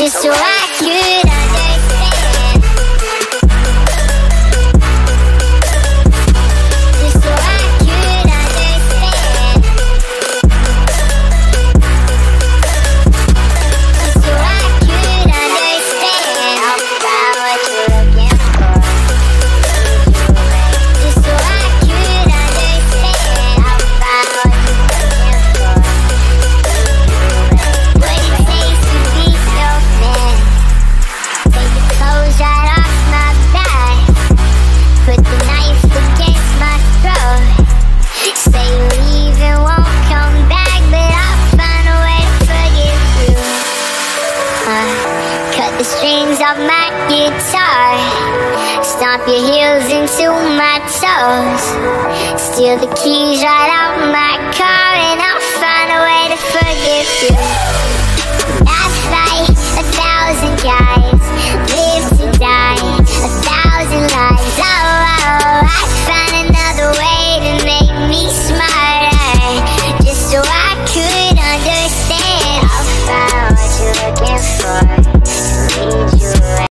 just so I could understand. Just so I could understand. Just so I could understand about what you're looking for. Just so I could understand about what you're looking for. What it takes to be your man. Take the clothes right off my back. Put the knife against my throat. Say you leave and won't come back, but I'll find a way to forgive you. Cut the strings off my guitar. Stomp your heels into my toes. Steal the keys right out my car, and I'll find a way to forgive you.